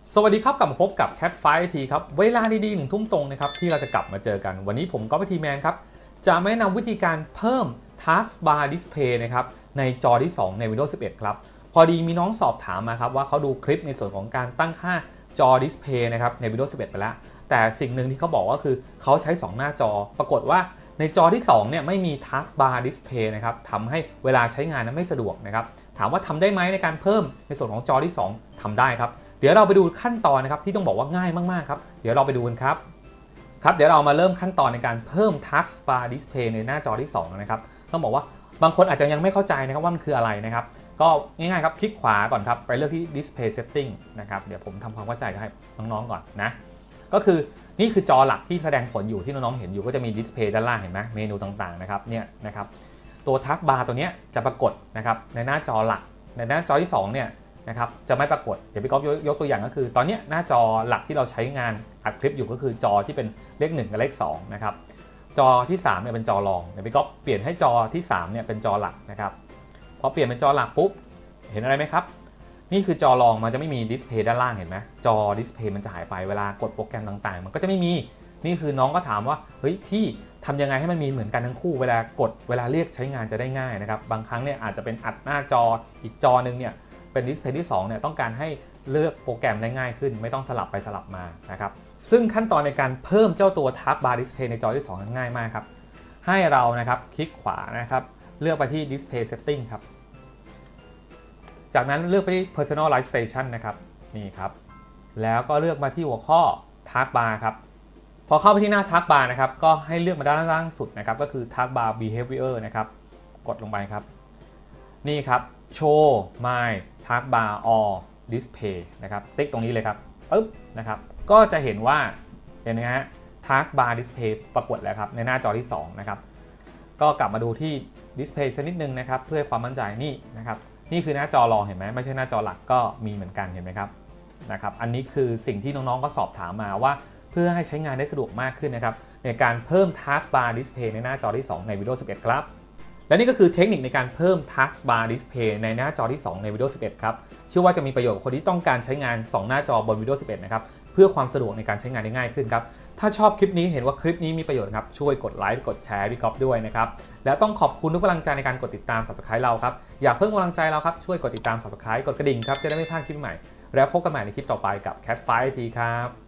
สวัสดีครับกลับมาพบกับ Cat Fight IT ครับเวลาดีๆ1 ทุ่มตรงนะครับที่เราจะกลับมาเจอกันวันนี้ผมก็ไปทีแมนครับจะแนะนำวิธีการเพิ่ม Taskbar Display นะครับในจอที่ 2 ใน Windows 11 ครับพอดีมีน้องสอบถามมาครับว่าเขาดูคลิปในส่วนของการตั้งค่าจอ Display นะครับใน Windows 11 ไปแล้วแต่สิ่งหนึ่งที่เขาบอกก็คือเขาใช้ 2 หน้าจอปรากฏว่าในจอที่2เนี่ยไม่มี Taskbar Display นะครับทำให้เวลาใช้งานนั้นไม่สะดวกนะครับถามว่าทำได้ไหมในการเพิ่มในส่วนของจอที่ 2 ทำได้ครับเดี๋ยวเราไปดูขั้นตอนนะครับที่ต้องบอกว่าง่ายมากๆครับเดี๋ยวเราไปดูกันครับเดี๋ยวเรามาเริ่มขั้นตอนในการเพิ่ม Taskbar Display ในหน้าจอที่2นะครับต้องบอกว่าบางคนอาจจะยังไม่เข้าใจนะครับว่ามันคืออะไรนะครับก็ง่ายๆครับคลิกขวาก่อนครับไปเลือกที่ Display Setting นะครับเดี๋ยวผมทำความเข้าใจให้น้องๆก่อนนะก็คือนี่คือจอหลักที่แสดงผลอยู่ที่น้องๆเห็นอยู่ก็จะมี Display ด้านล่างเห็นไหมเมนูต่างๆนะครับเนี่ยนะครับตัว Taskbar ตัวนี้จะปรากฏนะครับในหน้าจอหลักในหน้าจอที่2เนี่ยนะครับจะไม่ปรากฏเดี๋ยวพี่ก๊อฟยกตัวอย่างก็คือตอนนี้หน้าจอหลักที่เราใช้งานอัดคลิปอยู่ก็คือจอที่เป็นเลข1กับเลข2นะครับจอที่3เนี่ยเป็นจอรองเดี๋ยวพี่ก๊อฟเปลี่ยนให้จอที่3เนี่ยเป็นจอหลักนะครับพอเปลี่ยนเป็นจอหลักปุ๊บเห็นอะไรไหมครับนี่คือจอรองมันจะไม่มีดิสเพย์ด้านล่างเห็นไหมจอดิสเพย์มันจะหายไปเวลากดโปรแกรมต่างๆมันก็จะไม่มีนี่คือน้องก็ถามว่าเฮ้ยพี่ทำยังไงให้มันมีเหมือนกันทั้งคู่เวลากดเวลาเรียกใช้งานจะได้ง่ายนะครับบางครั้งเนี่ยอาจจะเป็นอัดหน้าจออีกจอนึงเนี่ยเป็นดิสเพย์ที่2เนี่ยต้องการให้เลือกโปรแกรมได้ง่ายขึ้นไม่ต้องสลับไปสลับมานะครับซึ่งขั้นตอนในการเพิ่มเจ้าตัว Taskbar Display ในจอที่2นั้นง่ายมากครับให้เรานะครับคลิกขวานะครับเลือกไปที่ Display Setting ครับจากนั้นเลือกไปที่ Personalization นะครับนี่ครับแล้วก็เลือกมาที่หัวข้อ Taskbar ครับพอเข้าไปที่หน้า Taskbar นะครับก็ให้เลือกมาด้านล่างสุดนะครับก็คือ Taskbar Behavior นะครับกดลงไปครับนี่ครับShow My Taskbar or Display นะครับติ๊กตรงนี้เลยครับปึ๊บนะครับก็จะเห็นว่าเห็นไหมฮะ Taskbar Display ปรากฏแล้วครับในหน้าจอที่2นะครับก็กลับมาดูที่ Display สักนิดนึงนะครับเพื่อความมั่นใจนี่นะครับนี่คือหน้าจอรองเห็นไหมไม่ใช่หน้าจอหลักก็มีเหมือนกันเห็นไหมครับนะครับอันนี้คือสิ่งที่น้องๆก็สอบถามมาว่าเพื่อให้ใช้งานได้สะดวกมากขึ้นนะครับในการเพิ่ม Taskbar Display ในหน้าจอที่2ใน Windows 11 ครับและนี่ก็คือเทคนิคในการเพิ่ม Taskbar Display ในหน้าจอที่2ใน Windows 11 ครับเชื่อว่าจะมีประโยชน์กับคนที่ต้องการใช้งาน2หน้าจอบน Windows 11 นะครับเพื่อความสะดวกในการใช้งานได้ง่ายขึ้นครับถ้าชอบคลิปนี้เห็นว่าคลิปนี้มีประโยชน์ครับช่วยกดไลค์กดแชร์พี่ก๊อฟด้วยนะครับแล้วต้องขอบคุณทุกกำลังใจในการกดติดตาม Subscribe เราครับอยากเพิ่มกำลังใจเราครับช่วยกดติดตาม Subscribe กดกระดิ่งครับจะได้ไม่พลาดคลิปใหม่แล้วพบกันใหม่ในคลิปต่อไปกับ Cat Fight IT ครับ